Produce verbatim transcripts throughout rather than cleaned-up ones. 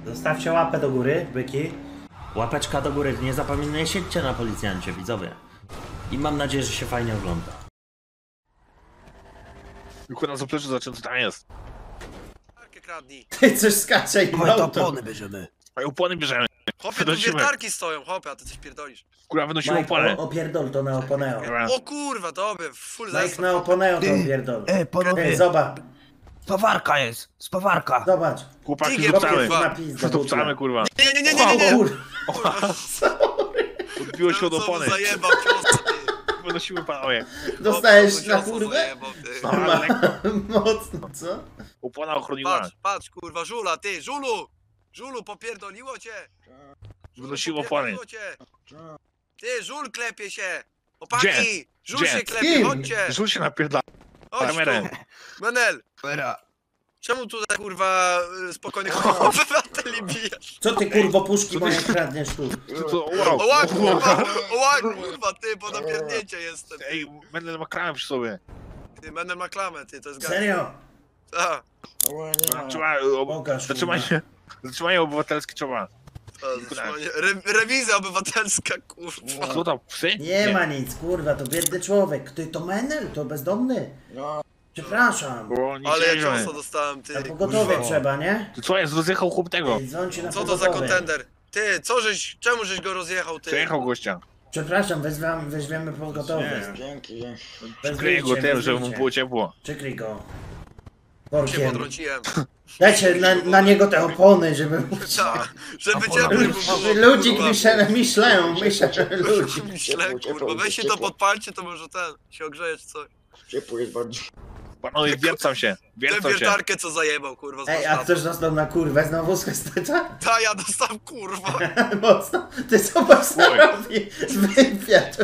Zostawcie łapę do góry, byki. Łapeczka do góry, nie zapominajcie, siedźcie na policjancie, widzowie. I mam nadzieję, że się fajnie ogląda. Tylko na zapleczu zacząć, co tam jest. Ty coś skacze i My to opony bierzemy. A opony bierzemy. Chłopie, tu wiertarki stoją, chłopie, a ty coś pierdolisz. Kurwa, wynosimy opony. Opierdol to na oponeo. O kurwa, dobry, full Mike zestaw. na oponeo to opierdol. E, panowie, Ej, zobacz, spawarka jest, spawarka. zobacz. Chłopaki, Tygiel, rzucamy. kurwa. Na pizdę. Rzucamy, kurwa. Nie, nie, nie, nie, nie, nie. Kurwa. Odbiło się od Znowu opony. zajebał cios, ty. Wynosimy panowie. Dostałeś Znowu na ciosa kurwę? zajebał, ty. No, Mocno, co? opona ochroniła. Patrz, patrz, kurwa, żula, ty, żulu! Żulu, popierdoliło cię! Żulu, Wynosiło opony. popierdoliło cię. Ty, żul klepie się! Opaki! Gdzie? Żul Gdzie? się Z klepie, kim? chodźcie! Rzuć się napierdla. Chodź kamerę. tu! Menel! Pera. Czemu tutaj, kurwa, y, spokojnych obywateli bijesz? Co ty kurwo puszki moje kradniesz tu? Co, wow. Oła, kurwa, oła, kurwa, ty, po napierdnięcie jestem. Ej, będę ma kramę przy sobie. Ty, Menel ma klamę, ty, to jest gaz. Serio? Tak, Zatrzymaj, Pokaż, zatrzymaj się. Zatrzymanie obywatelskie trzeba. to zatrzymanie. Re, rewizja obywatelska, kurwa. Co tam, psy? Nie ma nic, kurwa, to biedny człowiek. Ty to Menel, to bezdomny. Przepraszam. Bo nie Ale ja wierzę. ciosa dostałem, ty. Na pogotowie trzeba, nie? Ty co jest, rozjechał chłop tego. Ej, dzwońcie na Co to za pogotowie. kontender? Ty, co żeś, czemu żeś go rozjechał, ty? Przejechał gościa. Przepraszam, wezwam, weźmiemy pogotowie. Dzięki, dzięki. Przykryję go tym, żeby mu było ciepło. Przykryj go. Się Workiem. podrąciłem. Dajcie na, na niego te opony, żeby... Ta, żeby ciepły było. Ludzi myślę, myślę, myślę, ludzi. Myślę, kurwa, weź się to podpalcie, to może ten, się ogrzeje czy coś. Ciepło jest bardzo. Panowie, wiercam się, Tę wiercam się. wiertarkę co zajebał, kurwa, z Ej, a warsztatu. ktoś dostał na kurwę znowu z kasteta? Ta, ja dostałem, kurwa. Mocno. Ty zobacz, co Oj. robi z wywiadu.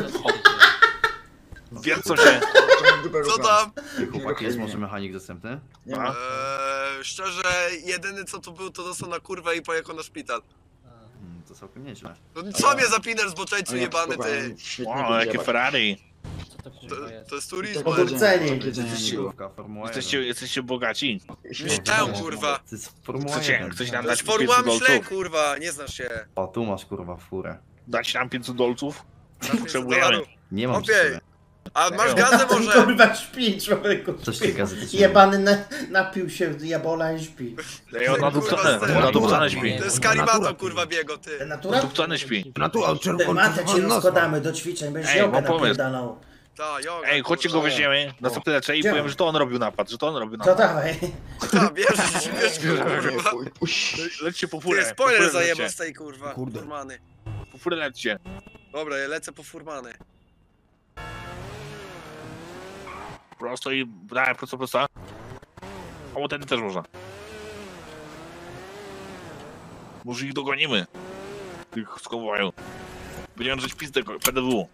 Wiercam się. Co tam? Chłopaki, jest może mechanik dostępny? Nie ma. Eee, szczerze, jedyny co tu był, to dostał na kurwę i pojechał na szpital. Hmm, to całkiem nieźle. No co mnie zapinasz z boczeńcu jebany, ty? Wow, jakie Ferrari. To, to jest turizm. Odwróceni. Siłówka, Formuła Jesteście, jesteście bogaci. Myślałem, kurwa. To jest Formuła Chcecie, jeden. chcecie nam To jest dać formuła pięćset myśleń, dolców? kurwa, nie znasz się. O, tu masz kurwa furę. Dać nam pięćset dolców? pięćset Potrzebujemy. dolarów. Nie mam Okej. przy sobie. A masz Serio? gazę Ten może? kurwa śpi, człowieku. Coś śpi. ci gazety ci Jebany na, napił się jabola i śpi. Ej, on nadupcony, Kurwa, on nadupcony śpi. To jest karimatą, kurwa, biego, ty. Ten natura? Nadupcony śpi. Natura, Ty, czerwony, matę ci czerwony nos. rozkładamy do ćwiczeń, będziesz Ej, jogę mam pomysł. napierdalał. Ta, joga, Ej, chodźcie go kurwa. weźmiemy na zaplecze i Gdzie? powiem, że to on robił napad, że to on robił To napad. dawaj. Ta, bierzesz, bierz go, kurwa. Le- Lećcie po furę. Ty, po spoiler furę zajebał lećcie. z tej, kurwa, Kurde. furmany. Po furę lećcie. Dobra, ja lecę po furmany. Prosto i dałem prosto, prosto. O, ten też można. Może ich dogonimy. Tych skowają. Będziemy drzeć pizdę P D W.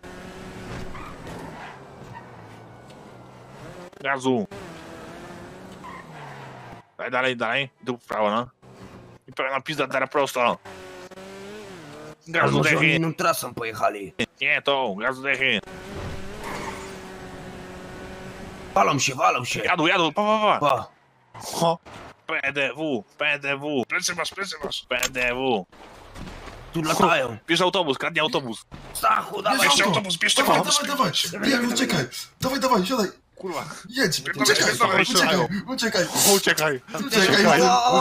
Gazu. Dalej, dalej, dalej. Tu w prawo, no. I pełna pizda teraz prosto. Ale Gazu może oni dechy. inną trasą pojechali. Nie, to. Gazu dechy. Walą się, walą się. Jadą, jadą. Pa, pa, pa. Pa. Ho. P D W, P D W. Plecy masz, plecy masz. P D W. Tu latają. Bierz autobus, kradnie autobus. Stachu, dawaj Bierzcie go. autobus, bierzcie Dawaj, autobus. dawaj, dawaj! Nie, uciekaj! Dawaj, dawaj, siadaj! Kurwa. Jedź! Pierdolę, Uciekaj, pierdolę, uciekaj, uciekaj! Uciekaj. Uciekaj, uciekaj!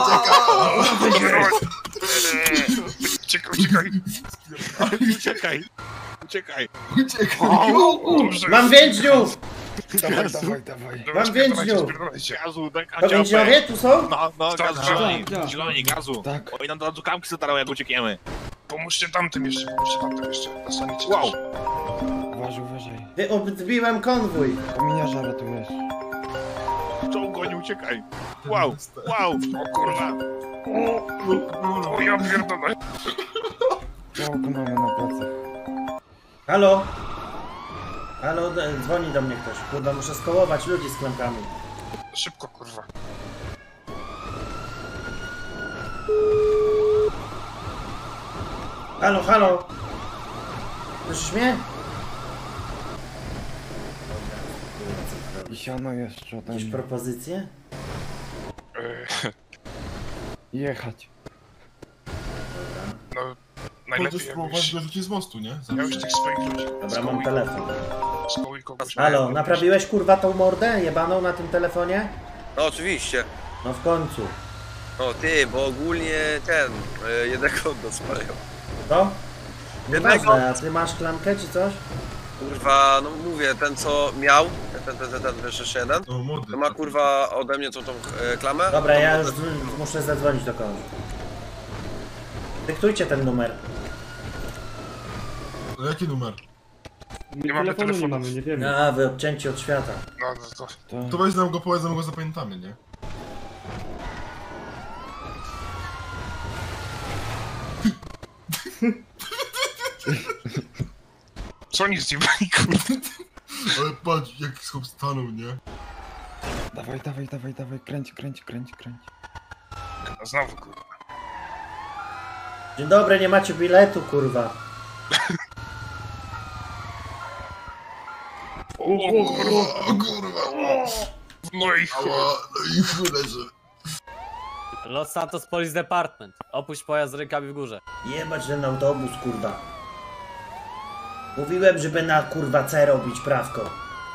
Uciekaj, uciekaj. Uciekaj. Uciekaj. Uciekaj! Dobrze. Mam więźniów! Dawaj, dawaj, dawaj! Mam więźniów! Gazu, daj To więźniowie tu są? No, no, gazu, Tak, zieloni, tak. zieloni, gazu. Tak. Oni nam do kamki zatarały, jak uciekniemy. Pomóżcie tamtym jeszcze, pomóżcie tamtym jeszcze. Zasłonicie Wow. Uważaj, uważaj. Wy odbiłem konwój. Pominiarza ratujesz. Czołg goni, uciekaj. Wow, wow. O kurwa. O, ja pierdolę. Działko mamy na plecach. Halo? Halo, d- dzwoni do mnie ktoś. Kurwa, muszę skołować ludzi z klamkami. Szybko, kurwa. Halo, halo? Słyszysz mnie? I siano jeszcze ode Jakieś mnie. propozycje? Jechać. No, najlepiej Możesz spróbować jakbyś go rzucić z mostu, nie? miał już tych swoich ludzi. Dobra, mam telefon. Skołuj kogoś. Halo, naprawiłeś kurwa tą mordę jebaną na tym telefonie? No oczywiście. No w końcu. No ty, bo ogólnie ten, y, jednego dospalił. To? Jednego. Nieważne, a ty masz klamkę czy coś? Kurwa, no mówię, ten co miał, ten, ten, ten, ten, wiesz, jeszcze jeden, O, mordy. to ma kurwa ode mnie tą, tą e, klamę. Dobra, To ja ma- już dzw- muszę zadzwonić do kogoś. Dyktujcie ten numer. A jaki numer? Nie mamy telefonu. A, wy odcięci od świata. No, no to... To... To weź nam go, powiedz, my go zapamiętamy, nie? Co oni zjebali, kurwa? Ale patrz, jak schop stanął, nie? Dawaj, dawaj, dawaj, dawaj, kręć, kręć, kręć, kręć. No, znowu, kurwa. Dzień dobry, nie macie biletu, kurwa. O, kurwa. O kurwa! No i chuj. Ała, no i chuj leży. Los Santos Police Department. Opuść pojazd z rękami w górze. Jebać ten autobus, kurwa. Mówiłem, żeby na kurwa C robić prawko.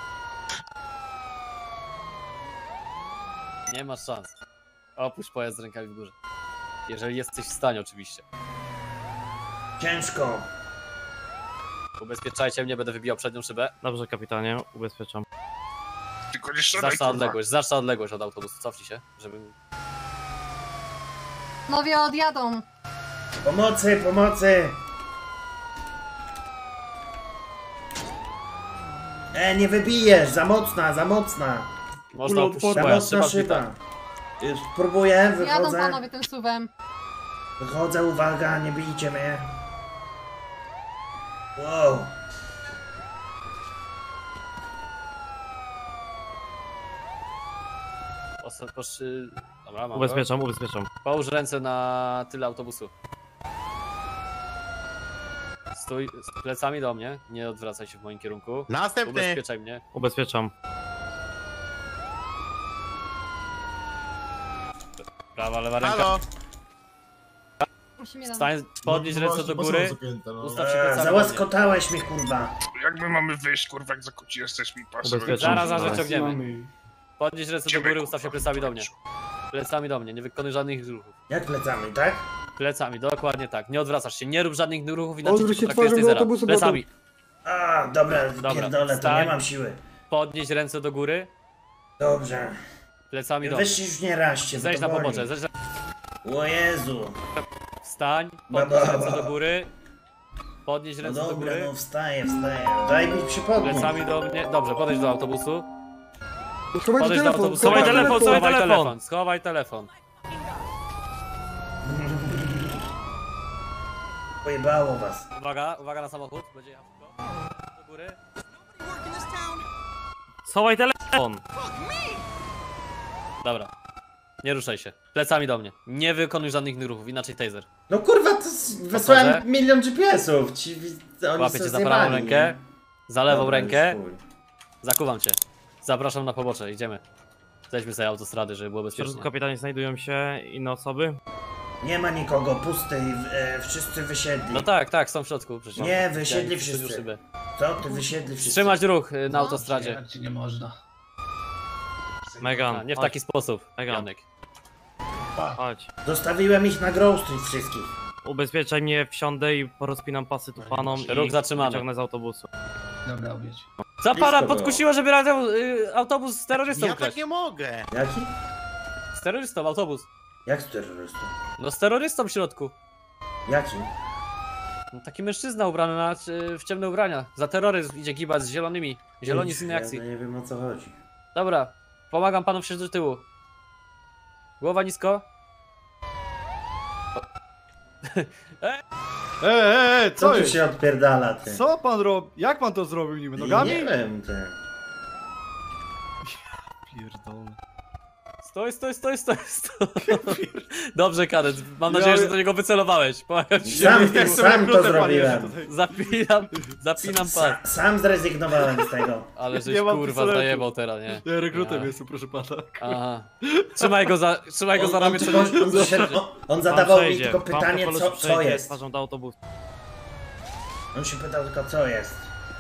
Nie masz szans. Opuść pojazd z rękami w górze. Jeżeli jesteś w stanie, oczywiście. Ciężko. Ubezpieczajcie mnie, będę wybijał przednią szybę. Dobrze, kapitanie, ubezpieczam. Tylko nie strzelaj, Zacznę kurwa. odległość, zacznę odległość od autobusu. Cofnij się, żebym... Nowie odjadą. Pomocy, pomocy! E, nie wybijesz! Za mocna, za mocna! Można opuścić Za pojazd, mocna szyba szyba. Już próbuję, Jadą wychodzę. panowie tym suwem. Wychodzę, uwaga, nie bijcie mnie. Wow. Osa- Poszy... Dobra, mam go. Ubezpieczam, ubezpieczam. Połóż ręce na tyle autobusu. Stój z plecami do mnie, nie odwracaj się w moim kierunku. Następny! Ubezpieczaj mnie. Ubezpieczam. Prawa, lewa ręka. Halo! Musimy jeden. Stań, podnieś No, ręce właśnie, do po co góry. zapięte, no? Ustaw się E, plecami do mnie. załaskotałeś mnie, kurwa. Jak my mamy wyjść, kurwa, jak zakuci jesteśmy i patrzę. Ubezpieczam. Zaraz, zaraz Dobra. ciągniemy. Podnieś ręce do góry, ustaw się plecami do mnie. Plecami do mnie, nie wykonuj żadnych ruchów. Jak plecami, tak? Plecami, dokładnie tak. Nie odwracasz się, nie rób żadnych ruchów, inaczej cię potraktuję z tej zera. Plecami. A, dobra, Dobra, pierdolę, to wstań. nie mam siły. Podnieś ręce do góry, Dobrze. plecami do mnie. Weź się już nie raźcie, bo Zejdź to na boli. pobocze, zejdź na... O Jezu. Wstań, Ba, podnieś ba, ręce ba. do góry. Podnieś No ręce do dobra, góry. no wstaję, wstaję. Daj mi przypomnieć. Plecami do mnie. Dobrze, podejdź do autobusu. Schowaj Podejdź do autobusu. schowaj telefon, schowaj telefon. Schowaj telefon. Pojebało was. Uwaga, uwaga na samochód. Będzie jechał szybko. Do góry. Schowaj telefon! Dobra. Nie ruszaj się. Plecami do mnie. Nie wykonuj żadnych ruchów, inaczej taser. No kurwa, to s- wysłałem milion G P S-ów. Ci, wi- oni Łapię są cię za zjebani, prawą rękę, nie? za lewą Dobra, rękę. już chuj. Zakuwam cię. Zapraszam na pobocze, idziemy. Zejdźmy sobie autostrady, żeby było W bezpiecznie. środku, kapitanie, znajdują się inne osoby. Nie ma nikogo, pusty, e, wszyscy wysiedli. No tak, tak, są w środku przecież. Nie, wysiedli Widziałem, wszyscy. już szybę. Co? Ty wysiedli wszyscy. Wstrzymać ruch y, na autostradzie. nie można. Megan, A, nie w chodź, taki sposób, Mega. Janek. chodź. Zostawiłem ich na Grove Street wszystkich. Ubezpieczaj mnie, wsiądę i porozpinam pasy tu panom Ruch i zatrzymany. wyciągnę z autobusu. Dobra, obieć. Co para Blisko podkusiła, żeby radio, y, autobus z terrorystą Ja ukraść? tak nie mogę! Jaki? Z terrorystą, autobus. Jak z terrorystą? No z terrorystą w środku. Jaki? No, taki mężczyzna ubrany na, y, w ciemne ubrania. Za terroryzm idzie gibać z zielonymi. Zieloni z innej akcji. Ja nie wiem o co chodzi. Dobra, pomagam panu wsiąść do tyłu. Głowa nisko. Ej, ej, ej, Co, co tu jest? się odpierdala, ty? Co pan robi? Jak pan to zrobił niby? Nogami? Nie wiem, ty. Pierdolę. Stoj, stoj, stoj, stoj, stoj. Dobrze, kadet. Mam nadzieję, że do niego wycelowałeś. Pomagam ci. Sam, się sam to zrobiłem. Zapinam, zapinam pas. Sa, sam zrezygnowałem z tego. Ale żeś Nie mam kurwa pistoletu. zajebał teraz, nie? Ja rekrutem Ja. jestem, proszę pana. Aha. Trzymaj go za, trzymaj go za On, ramię, on, trzeba on, on, zaszedł- on, on zadawał mi tylko pytanie, co, co jest. Twarzą do autobusu. On się pytał tylko, co jest.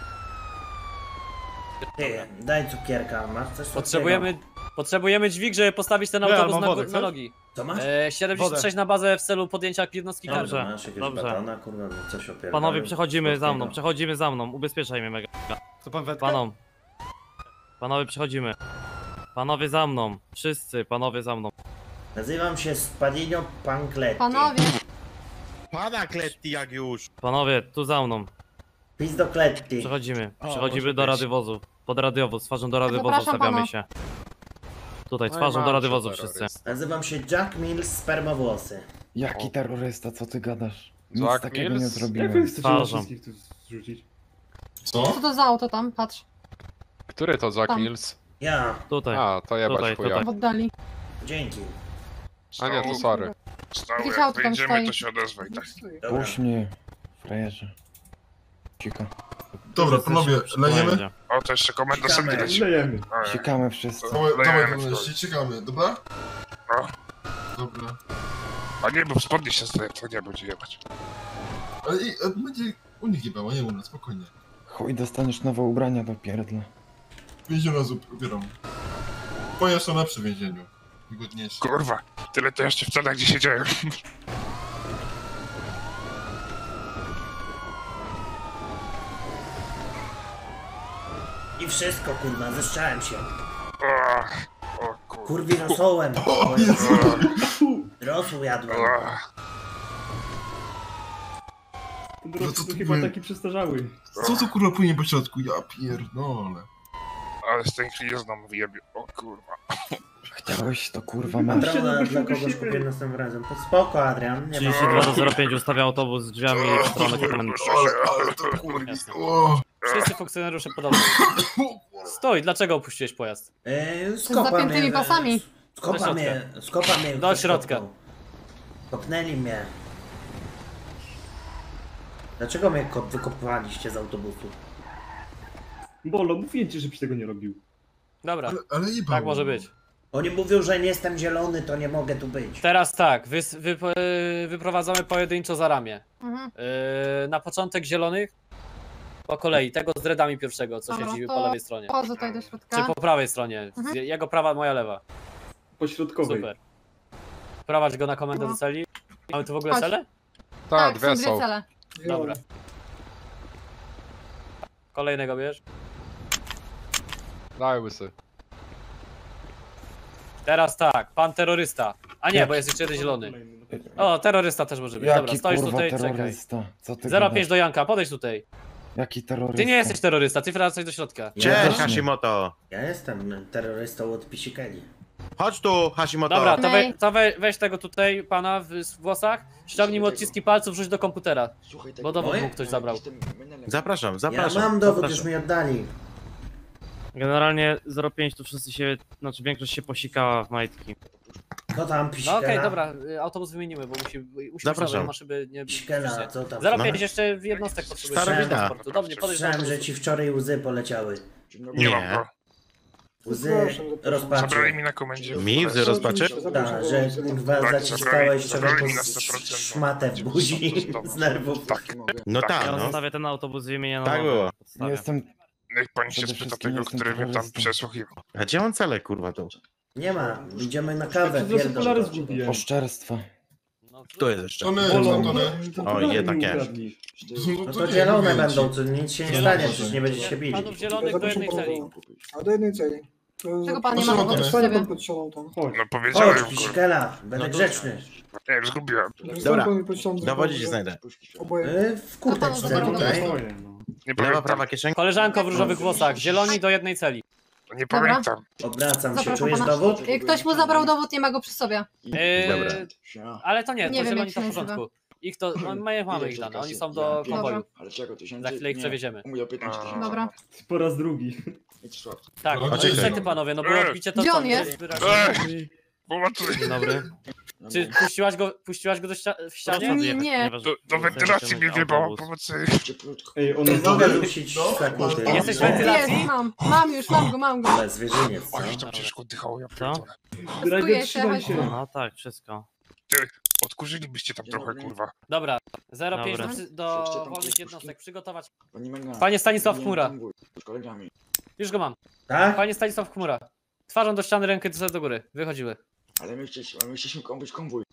Ty, daj cukierka, masz coś słodkiego? Potrzebujemy, potrzebujemy dźwig, żeby postawić ten Nie, ale autobus mam na, wodę, na chcesz? nogi. Co masz? E, siedemdziesiąt sześć na bazę w celu podjęcia jednostki Dobrze. karty. Masz jakiegoś dobrze. batona, kurwa, no coś opierdolę. Panowie, przechodzimy za mną, Słodkiego. przechodzimy za mną. Ubezpieczaj mnie, mega. Co pan wetkę? Panom. Panowie, przechodzimy. Panowie za mną. Wszyscy, panowie za mną. Nazywam się Spadinio Pankletti. Panowie, Pana Kletti jak już. Panowie, tu za mną. Pizdo Kletti. Przechodzimy. O, Przechodzimy może do być. radiowozu. Pod radiowóz, twarzą do radiowozu Zapraszam stawiamy pana. się. Tutaj, Oj, twarzą do mam radiowozu się wszyscy. terrorysta. Nazywam się Jack Mills Spermowłosy. Jaki terrorysta, co ty gadasz? Nic Jack takiego Mills? nie Jak wy zrobiłem. chcecie na Twarzą. wszystkich tu zrzucić? Co? co to za auto tam? Patrz, Który to Jack Tam. Mills? Ja, Tutaj. A, to jebać Tutaj, chuja. tutaj. w oddali. dzięki. A nie, to sorry. Stały, Jakieś jak auto tam wyjdziemy, stoi. to się odezwaj, tak. Dobra. Puść mnie, frajerze. Cicho. Dobra, panowie, lejemy? Będzie. O, to jeszcze komenda Czekamy. sobie leci. Lejemy. A, Sikamy wszyscy. Dawaj, Lejemy, dawaj, lejemy. koleś, czekamy, dobra? No. Dobra. A nie, bo spodnie się zdaje, to nie będzie jebać. Ale i, e, będzie u nich jebało, nie mówię, spokojnie. Chuj, dostaniesz nowe ubrania do pierdla. Więziona zup, ubieram. Moje są lepsze w więzieniu. Wygodniejsze. Kurwa, tyle to jeszcze w cenach gdzie siedziałem. I wszystko, kurwa, zeszczałem się. O, o kurwa. Kurwi rosołem. O Jezu! Rosół jadłem. Ten No rok to to ty chyba by- taki przestarzały. Co tu kurwa płynie po środku? Ja pierdolę. Ale z tej chwili znowu wyjebie. O kurwa. Chciałeś to kurwa masz. Patrona dla kogoś kupię następnym razem. To spoko, Adrian. Nie ma... trzydzieści dwa do zero pięć ustawia autobus z drzwiami w stronę komendy. Ale, ale to kurwa. O, Wszyscy funkcjonariusze podobno. Stoj, dlaczego opuściłeś pojazd? Yy, Z skopa zapiętymi mnie, pasami. Do Skopa środka. mnie, skopa mnie. Do środka. kopnął. Kopnęli mnie. Dlaczego mnie kop wykopywaliście z autobusu? Bolo, mówiłem ci, żebyś tego nie robił. Dobra, ale, ale jebało. tak może być. Oni mówią, że nie jestem zielony, to nie mogę tu być. Teraz tak, wy, wy, wyprowadzamy pojedynczo za ramię. Mhm. Yy, na początek zielonych, po kolei, tego z dreadami pierwszego, co Dobra, siedzi to- po lewej stronie. Wchodzę tutaj do Czy środka. po prawej stronie. Mhm. Jego prawa, moja lewa. Po środkowej. Super. Prowadź go na komendę do celi. Mamy tu w ogóle Chodź. celę? Tak, są dwie dwie są. cele. Dobra. Kolejnego bierz. Daj łysy. Teraz tak, pan terrorysta. A nie, bo jest jeszcze jeden zielony. O, terrorysta też może być. Dobra, Jaki stoisz kurwa tutaj, czekaj. terrorysta? Co ty zero pięć gadasz? do Janka, podejdź tutaj. Jaki terrorysta? Ty nie jesteś terrorysta, ty wracaj do środka. Ja Cześć, też nie. Hashimoto. Ja jestem terrorystą od Pisikeli. Chodź tu, Hashimoto. Dobra, to, we, Nej. to we, weź tego tutaj pana w, w włosach, ściągnij mu odciski palców, wrzuć do komputera. Bo dowód Oj. mu ktoś zabrał. Zapraszam, Ja zapraszam. mam dowód, zapraszam. już mi oddali. Generalnie zero pięć tu wszyscy się, znaczy większość się posikała w majtki. Co tam, No Pisikela? okej, dobra, y, autobus wymienimy, bo musi, musi być Zapraszam. nowy, ma szyby nie... Pisikela, co tam? zero No. pięć jeszcze jednostek potrzebuje. Stara wina. transportu. Do mnie, podejdź do Słyszałem, że autobusu. ci wczoraj łzy poleciały. Nie mam go. Łzy rozpaczy. Zabrali mi na komendzie. Mi w rozpaczy? Tak, że kurwa Tak, zaciskałeś sobie zabrali po mi na sto procent. szmatę w buzi z nerwów. Tak. No tak, Ja no. zostawię ten autobus wymieniony. Tak było. Nie jestem... Niech pani się Przede spyta wszystkim tego, jestem który mnie tam terrorystą. przesłuchiwał. A gdzie on cele, kurwa, tu? Nie ma, idziemy na kawę, Przecież okulary pierdol. zgubiłem. Oszczerstwa. No, Tu jest jeszcze. Tony, Bolo, Tony. O, jednak nie. To są- No to to nie, zielone mówię będą, ci. to nic się nie Zielone. stanie, przecież nie będziecie się bili. panów zielonych do jednej celi. A do jednej celi. Czego pan nie Proszę ma o to, przy nie? sobie? pod ścianą tam. Chodź. No powiedziałem, Chodź, kurwa. Pisikela, będę grzeczny. Nie wiem, zgubiłem. Dobra, pod ścianą. Dowodzi ci znajdę. Oboje. Y, W kurteczce Dobra, tutaj. Swoje, no. Nie Lewa, pamiętam. prawa kieszenka. Koleżanko w różowych włosach, zieloni do jednej celi. Nie pamiętam. Obracam się, Zapraszam czujesz pana. dowód? Y, Ktoś mu zabrał dowód, nie ma go przy sobie. Yy, Dobra. ale to nie, to Nie wiem, zieloni jak to w się nazywa. porządku. Ich to, no, my mamy ich dane, oni są do konwoju. Za chwilę ich przewieziemy. Dobra. Po raz drugi. Tak, Dobra, no czekaj. niestety panowie, no było odbicie to Gdzie co... on jest? Ej! Pomocy. Dzień dobry. Czy puściłaś go, puściłaś go do ścia w ścianie? Nie, nie. Do, do wentylacji mnie wjebało, pomocy. Ej, on Ej, jest nogę dobry. dusić sekundy. Jesteś w Jest, wentylacji? mam. Mam już, mam go, mam go. Ale zwierzyniec, co? Oj, tam ciężko oddychało, ja Co? pierdolę. Driver, Testuję się, trzymaj chodź się. tu. No tak, wszystko. Odkurzylibyście tam trochę, kurwa. Dobra, zero pięć do, Dobra. przy- do wolnych jednostek, przygotować. Pani Mega. Panie Stanisław Chmura, Z kolegami. już go mam. Tak? Panie Stanisław Chmura. Twarzą do ściany, rękę do do góry. Wychodziły. Ale my chcieliśmy, my chcieliśmy kombyć konwój.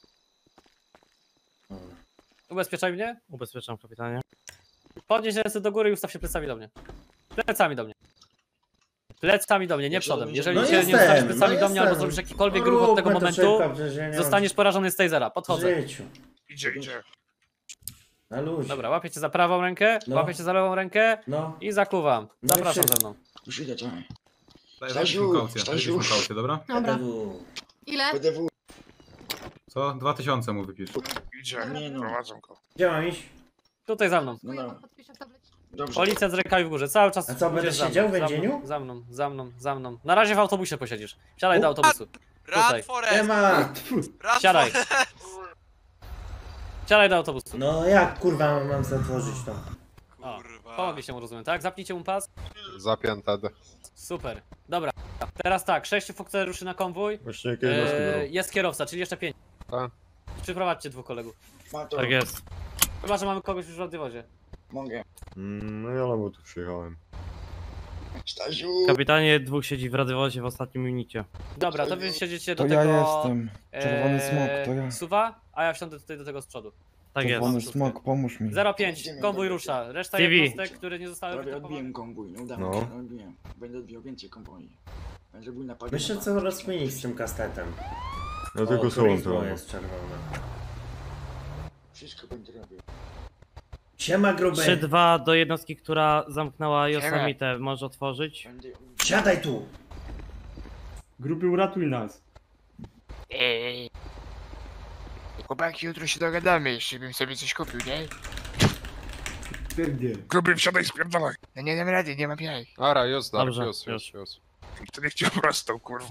Ubezpieczaj mnie. Ubezpieczam, kapitanie. Podnieś ręce do góry i ustaw się plecami do mnie. Plecami do mnie. Plecami do mnie, nie przodem. Jeżeli No się nie jestem, ustawisz plecami no do mnie albo jestem. zrobisz jakikolwiek ruch od tego Róbmy to momentu, szybko, przecież ja nie mam zostaniesz porażony z tasera. w Podchodzę. życiu. Idzie, idzie. Na luzie. Dobra, łapię cię za prawą rękę, No. łapię cię za lewą rękę No. i zakuwam. No i Zapraszam wszystko. ze mną. Już idę, czekaj. Stasiu, Stasiu, Stasiu. kaucję, dobra? Dobra. P D W. Ile? P D W. Co? Dwa tysiące mu wypisz. Idzie, Nie no. prowadzą go. Gdzie mam iść? Tutaj za mną. No, no. Podpiszę w tablecie. Dobrze. Policja z rękami w górze, cały czas. A co, będę idziesz za siedział mną, w więzieniu? Za mną, za mną, za mną. Na razie w autobusie posiedzisz. Siadaj do U, autobusu. Tutaj. Nie Forest! ma. Run, Siadaj. Forest! Siadaj do autobusu. No jak kurwa mam, mam zatworzyć to? O, Kurwa. pomogliście mu, rozumiem, tak? Zapnijcie mu pas. Zapięte. Super. Dobra. Teraz tak, sześciu funkcjonariuszy na konwój. Właśnie Eee, jest kierowca, czyli jeszcze pięć. Tak. Przyprowadźcie dwóch kolegów. Ma to. Tak jest. Chyba, że mamy kogoś już w radiowozie. Mogę. No ja bo tu przyjechałem. Stasiu. Kapitanie, dwóch siedzi w radiowozie w ostatnim minucie. Dobra, to wy siedziecie do To tego... ja jestem. Czerwony eee, smok, to ja. Suwa, a ja wsiądę tutaj do tego z przodu. Tak jest. Czerwony smok, pomóż mi. zero pięć, konwój rusza. Reszta Stevie. jednostek, które nie zostały Prawie wytypowane. odbiłem konwój, no udało No. się, no odbiłem. Będę odbijał więcej konwoi. Będę był napad. Myślę co rozkminić z tym kastetem. No O, tylko są turizmo to. jest czerwone. Wszystko będę robił. Siema trzy gruby. dwa do jednostki, która zamknęła Yosamitę. Może otworzyć? Będę... Siadaj tu. Gruby, uratuj nas. Ej. Chłopaki, jutro się dogadamy, jeszcze bym sobie coś kupił, nie? Pewnie. Gruby, wsiadaj, spierdalaj. No nie dam rady, nie mam jaj. Ara, już, Dark, Dobrze, już, już, już. To niech cię prostą, kurwa.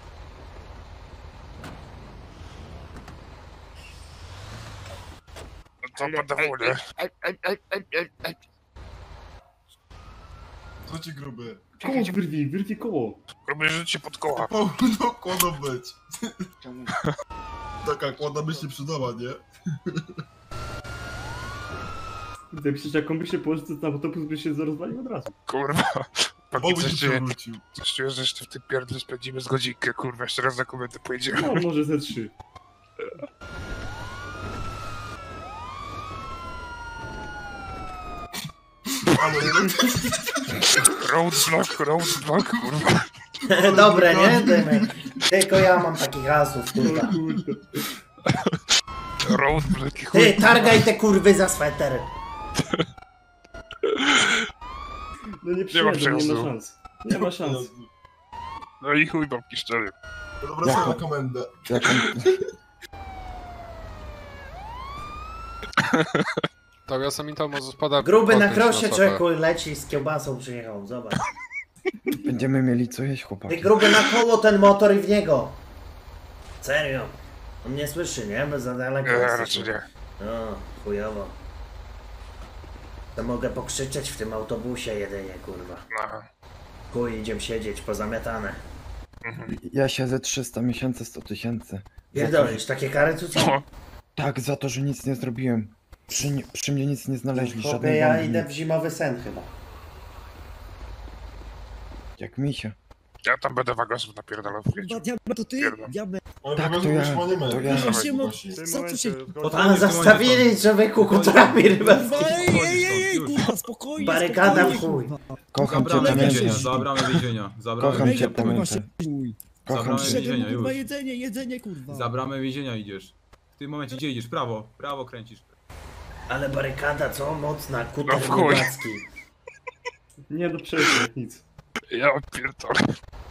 No to padało, nie? Co ci gruby? Koło wyrwij, wyrwij koło. Gruby, życie pod koła. Pełno kłoda być. Czemu? Taka kłoda by się przydała, nie? Kurde, przecież jak on by się położył, to ten autobus by się rozwalił od razu. Kurwa. Póki Boby coś się czuję, przewrócił. coś czuję, że jeszcze w tym pierdlu spędzimy z godzinkę, kurwa. Jeszcze raz na komendę pojedziemy. No, może ze trzy. Ale Roadblock, roadblock, kurwa. Dobre, nie? Dymy. Tylko ja mam takich asów, kurwa. Kurde. Roadblock i Ty, chuj. targaj te kurwy za sweter. No nie przyjadę, nie ma przejazdu. szans. Nie ma szans. No i chuj, babki szczery. dobra, sobie na komendę. Jak on... To Yosemite może spada. Gruby na krosie czeku leci z kiełbasą przyjechał, zobacz. Będziemy mieli co jeść, Ty chłopaki. gruby na koło ten motor i w niego. Serio. On nie słyszy, nie? Bo za daleko Nie, jesteś. raczej nie. No, chujowo. To mogę pokrzyczeć w tym autobusie jedynie, kurwa. No. Chuj, idziemy siedzieć, pozamiatane. Ja siedzę trzysta miesięcy, sto tysięcy. Pierdolisz, takie kary tu co? No. Tak, za to, że nic nie zrobiłem. Przy, nie- przy mnie nic nie znaleźli, Chłopie, żadnej ja bomby, idę nic. w zimowy sen chyba. Jak misia. Ja tam będę wagosów napierdalał w wiecie. To ty? Pierdol. Diable. Ale Tak, po to ja- prostu już nie to ja- ma. Się mo- Co tu się... A zastawili człowieku kutrami rybacki. Ej, ej, ej, ej, kurwa, spokojnie, Barykada w spokojnie, chuj. kurwa. Kocham cię, Zabramy pamiętaj. więzienia, zabramy więzienia. Kocham Ej, cię, kurwa, pamiętaj. szykuj. Kocham Zabramy cię. Przyszedłem, więzienia, kurwa, już. jedzenie, jedzenie, kurwa. Za bramę więzienia idziesz. W tym momencie gdzie idziesz? Prawo, prawo kręcisz. Ale barykada, co? Mocna, No kuter w chuj. rybacki. Nie do przejścia, jak nic. Ja pierdolę.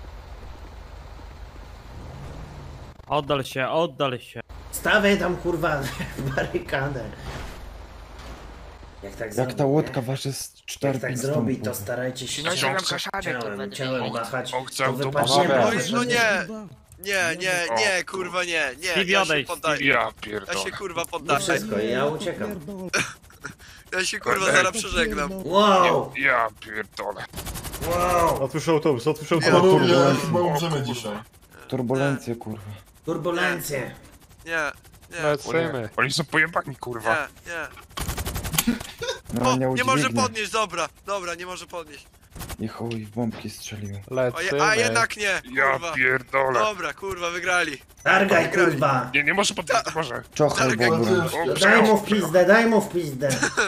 Oddal się, oddal się. Stawiaj tam kurwa barykadę. Jak tak Jak zrobi, ta nie? łódka waży z cztery Jak tak pięć zrobi, ton, to kurwa. starajcie się Naciągam ciałem, kaszanę, kurwa, ciałem, ciałem on- machać, on chce to autobus. wypadniemy. Oj, no nie! Kurwa. Nie, nie, nie, kurwa, nie, nie. Stevie, Ja się odejdź, poddaję. Ja Ja pierdolę. się kurwa No poddaję. wszystko, ja uciekam. Ja się kurwa zaraz przeżegnam. Wow! Ja pierdolę. Wow! Otwórz autobus, otwórz autobus. Panowie, chyba umrzemy dzisiaj. Turbulencje, kurwa. Turbulencje. Nie, nie, Lecimy. Oni są pojebani, kurwa. nie, nie. No, O, nie nie może udźwignę. podnieść, dobra, dobra, nie może podnieść. I chuj, w bombki strzelił. O, je, a jednak nie, Ja kurwa. pierdolę. Dobra, kurwa, wygrali. Targaj, kurwa! Nie, nie może podnieść, nie może. Czochaj, Tak, Bogu. O, Daj mu w pizdę, daj mu w pizdę!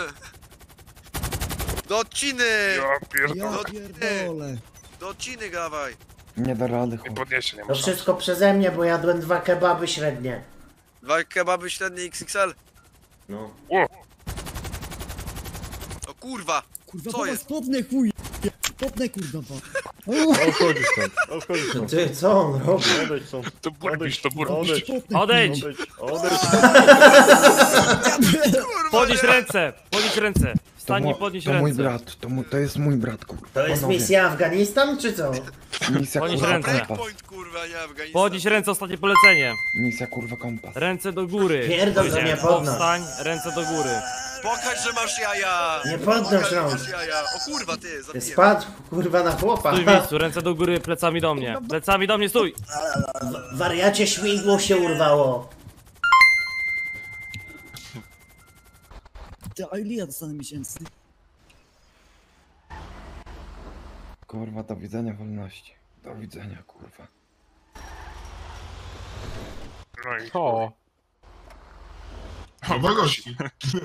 Do odciny! Ja pierdolę. Ja pierdolę. Do odciny gawaj. Nie da rady, Nie chuj. podniesie, nie To może. wszystko przeze mnie, bo jadłem dwa kebaby średnie. Dwa kebaby średnie X X L. No. O kurwa, Kurwa, Co po was jest? popnę chuj. Popnę kurwa. Odchodzisz stąd, odchodzisz stąd. Ty, co on robi? Odejdź stąd. To burmistrz, to burmistrz. Popnę, Odejdź! Odejdź. kurwa, Podnieś nie. ręce! Podnieś ręce! To, Wstań i mu, podnieś to mój ręce. brat, to, mu, to jest mój brat, kurwa. To jest Panowie, misja Afganistan, czy co? Misja, Podnieś kurwa, ręce. kompas. Breakpoint, kurwa, nie Afganistan. Podnieś ręce, ostatnie polecenie. Misja, kurwa, kompas. Ręce do góry. Pierdol, że Powiedziałem, mnie podnoś. Powstań, ręce do góry. Pokaż, że masz jaja. Nie podnoś Pokaż, że rąk. masz jaja. O kurwa, ty, Ty zabiję. spadł, kurwa, na chłopa. Stój w miejscu, ręce do góry, plecami do mnie. Plecami do mnie, stój! W wariacie śmigło się urwało. Ty, a ile ja dostanę miesięcy? Kurwa, do widzenia wolności. Do widzenia, kurwa. No i O. Chyba gości.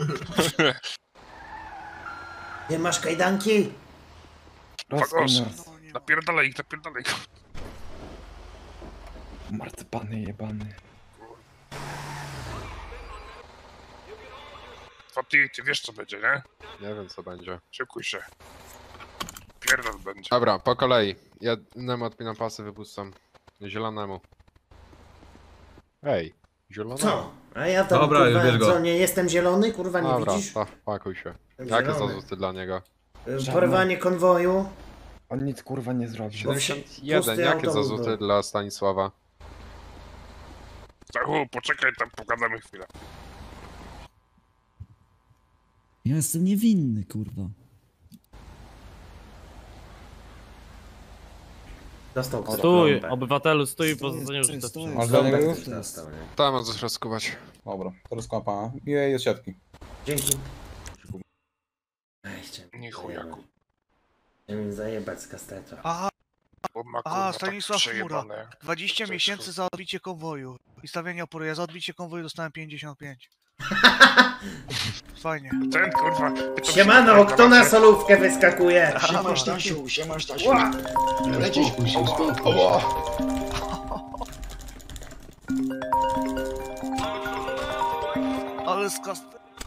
Ty masz kajdanki? Rozkoniarz. napierdalaj ich, napierdalaj ich. Marcypany jebany. To ty, ty wiesz co będzie, nie? Nie wiem co będzie. Szykuj się. Pierdol będzie. Dobra, po kolei. Jednemu odpinam pasy, wypuszczam. Zielonemu. Ej, zielonemu. Co? A ja tam, Dobra, kurwa, bierz go. co, nie jestem zielony? Kurwa, nie Dobra, widzisz? pa, pakuj się. Zielony. Jakie są zarzuty dla niego? Y, Porwanie konwoju. On nic, kurwa, nie zrobił. siedemdziesiąt jeden. Jakie autobus zarzuty był. dla Stanisława? Stachu, poczekaj, tam pogadamy chwilę. Ja jestem niewinny, kurwa. Dostał kto Stój, pląbę. obywatelu, stój po zadaniu Stoję, rzutu. stoję, Masz stoję. dla niego już? Dostał, nie? Tam mam coś rozkuwać. Dobra, to rozkłam pana. Miłej jest siatki. Dzięki. Ej, chciałem Nie chujaku. chciałem im zajebać z kastetu. Aha, Bo ma, aha, kurwa, Stanisław tak Chmura. przejebane. dwadzieścia Coś miesięcy tu- za odbicie konwoju. I stawianie oporu. Ja za odbicie konwoju dostałem pięćdziesiąt pięć. Fajnie. Ten kurwa. ty to Siemano, wszystko kto na macie. solówkę wyskakuje? Siema Stasiu, siema Stasiu. Lecieć się Ale z kast...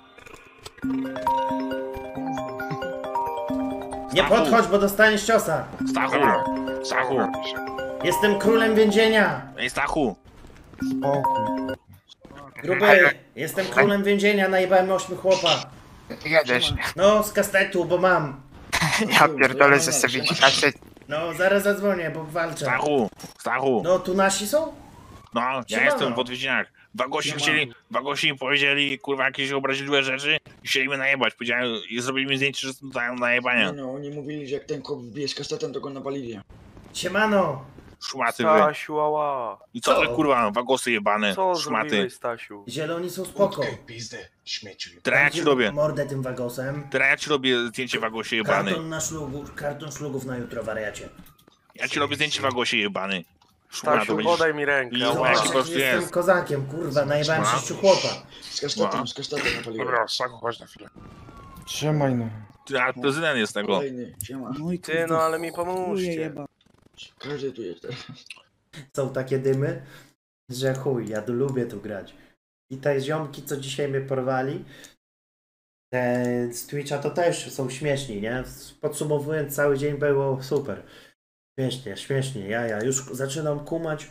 Nie podchodź, bo dostaniesz ciosa. Stachu, Stachu. Jestem królem więzienia. Ej, Stachu. Spokój. Gruby, jestem królem więzienia, najebałem ośmiu chłopa. Jedziesz. No, z kastetu, bo mam. Ja pierdolę ze sobie kaset. No, zaraz zadzwonię, bo walczę. Stachu, Stachu. No, tu nasi są? No, ja Siemano. jestem w odwiedzinach. Wagosi chcieli, Wagosi powiedzieli, kurwa, jakieś obraźliwe rzeczy i chcieli mnie najebać. Powiedziałem, i zrobili mi zdjęcie, że są dają najebania. No, oni mówili, że jak ten kop wbije z kastetem, to go nawalili. Siemano. Szmaty wy. Stasiu, ała. I co wy, Co? kurwa, Wagosy jebane, Co szmaty. zrobiłeś, Stasiu? Zieloni są spoko. Teraz ja ci robię, Mordę tym wagosem. teraz ja ci robię zdjęcie Wagosie jebany. Karton na szlugu, karton szlugów na jutro, wariacie. Ja ci robię zdjęcie Wagosie jebany. Szmato będziesz. mi rękę. I Zobacz, zobacz, po jaki prostu jestem jest. kozakiem, kurwa, najebałem sześciu chłopa. Z kastetem, z kastetem nawaliłem. Dobra, Stachu, chodź na chwilę. Trzymaj no. Ty, a prezydent jest tego. Kolejny, siema. No i kurwa, ale mi chuje jeba. Każdy tu jest teraz. Są takie dymy, że chuj, ja tu lubię tu grać. I te ziomki, co dzisiaj mnie porwali, te z Twitcha to też są śmieszni, nie? Podsumowując, cały dzień było super. Śmiesznie, śmiesznie, ja, ja już zaczynam kumać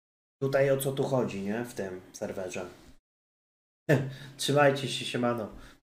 tutaj o co tu chodzi, nie? W tym serwerze. Trzymajcie się, siemano.